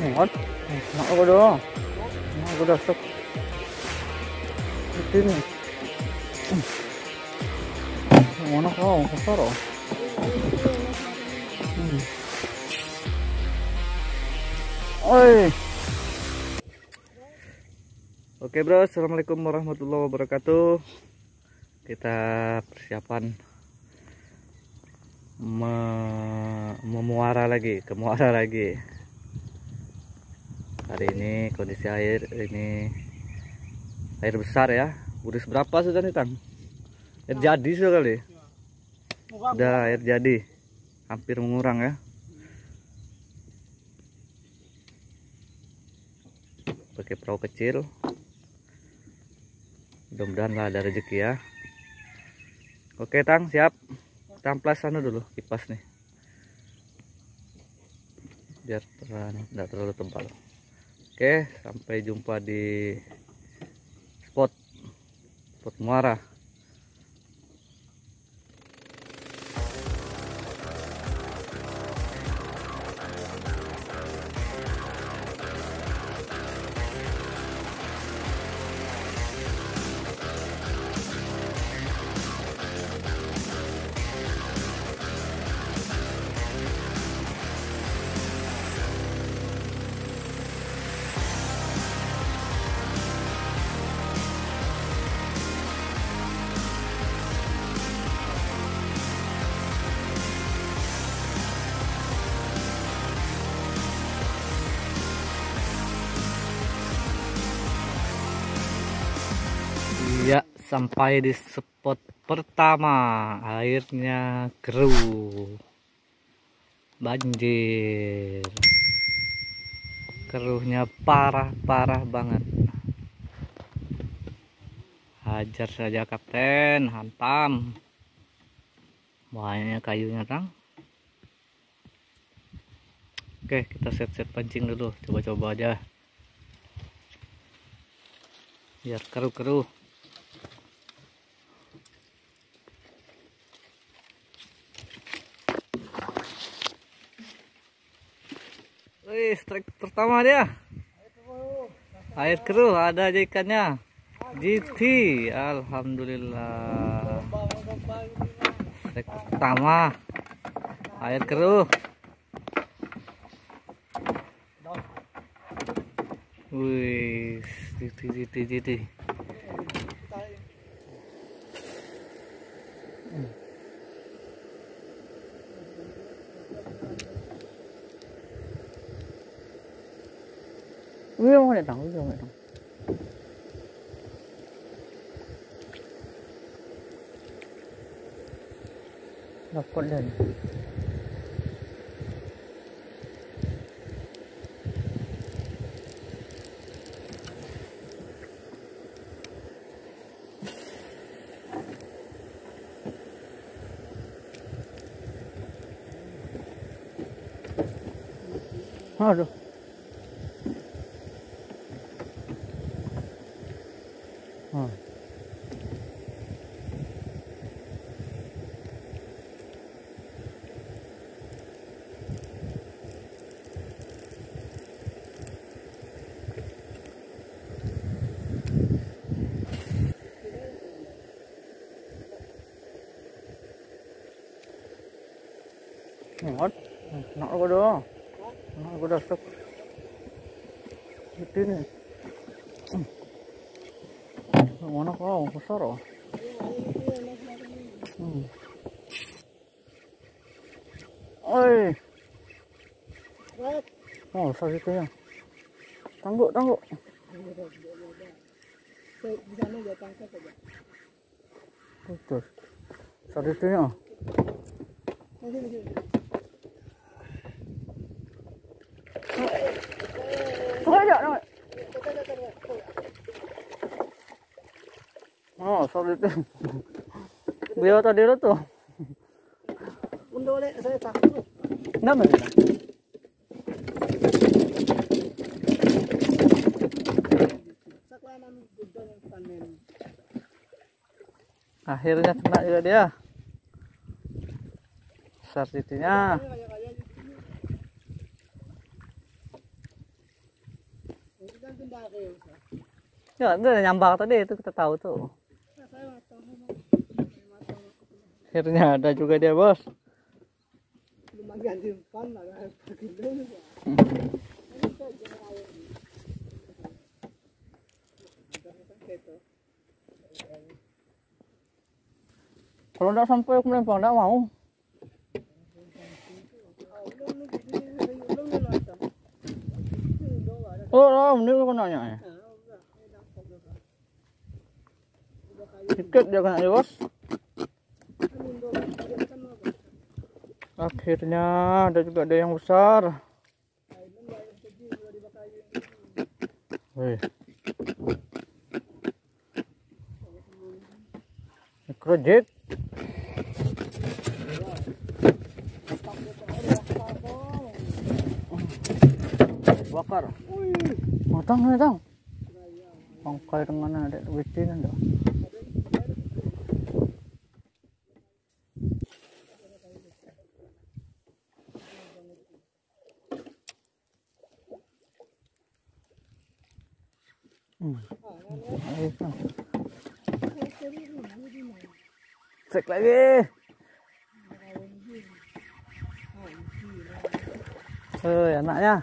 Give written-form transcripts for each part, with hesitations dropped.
Ngon. Nak aku dah. Nak aku dah stop. Ini. Mana kau? Besar oh. Oi. Oke bro, assalamualaikum warahmatullahi wabarakatuh. Kita persiapan memuara lagi, ke muara lagi. Hari ini kondisi air ini air besar ya. Udah seberapa sudah nih Tang? Air jadi sudah kali. Udah air jadi, hampir mengurang ya. Pakai perahu kecil. Mudah-mudahan lah ada rezeki ya. Oke Tang, siap. Kita amplas sana dulu kipas nih. Biar tidak terlalu tebal. Oke, sampai jumpa di spot muara. Ya, sampai di spot pertama. Airnya keruh. Banjir. Keruhnya parah banget. Hajar saja kapten, hantam. Banyak kayunya Tang. Oke, kita set pancing dulu. Coba-coba aja. Biar keruh. Wih, strike pertama dia. Air keruh, ada aja ikannya. GT, alhamdulillah. Strike pertama. Air keruh. Wih, GT. 위험하네 Tang. Dapat dan. Aduh. Ngon. Nak aku dah. Nak aku dah stop. Ini. Mana kau? Besar oh. Oi. Oh, besar itu ya. Tangguk. Di sana dia tangkap aja. Betul. Besar itu ya. Oh, sorry itu. Beliau tadi itu. Untuk saya takut. Nama dia. Akhirnya kena juga dia. Besar titinya. Ya, itu nyambak tadi itu kita tahu tuh. Akhirnya ada juga dia, Bos. Kalau enggak sampai aku melempar enggak mau. Oh, ini kok nanya ya. Dikit dia kena ya, Bos. Akhirnya ada juga ada yang besar. Wih. Microjet. Bakar. Matang, matang. Pangkai dengan ada witin ada. Cek lagi. Anaknya.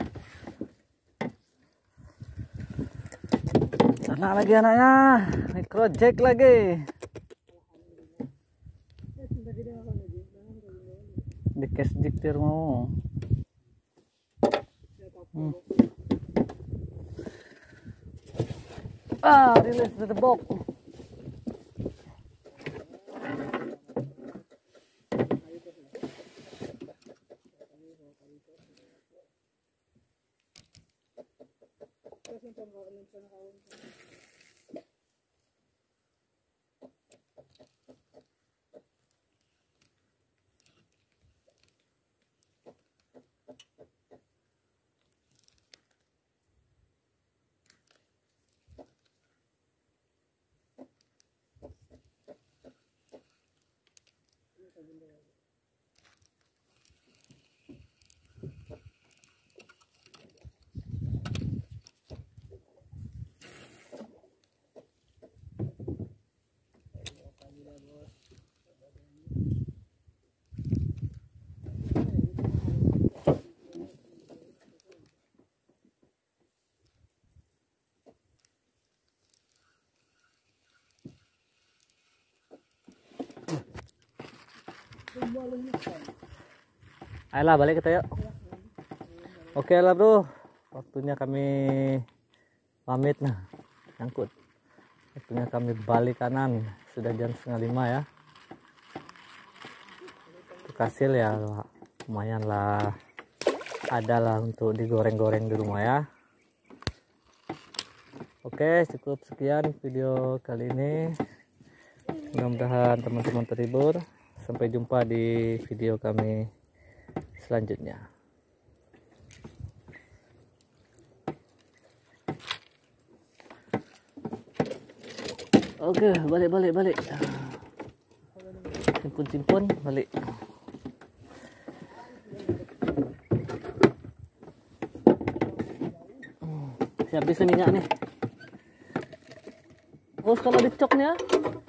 Anak lagi anaknya. Microjet lagi. Dikes diktir mau. Rilis the box. Ayolah balik kita yuk. Oke lah bro, waktunya kami pamit nah, nyangkut. Waktunya kami balik kanan, sudah jam 4:30 ya. Untuk hasil ya lumayan lah, ada lah untuk digoreng-goreng di rumah ya. Oke, cukup sekian video kali ini. Mudah-mudahan teman-teman terhibur. Sampai jumpa di video kami selanjutnya. Oke, balik. Simpun balik. Siap bisa minyak nih. Oh, kalau dicoknya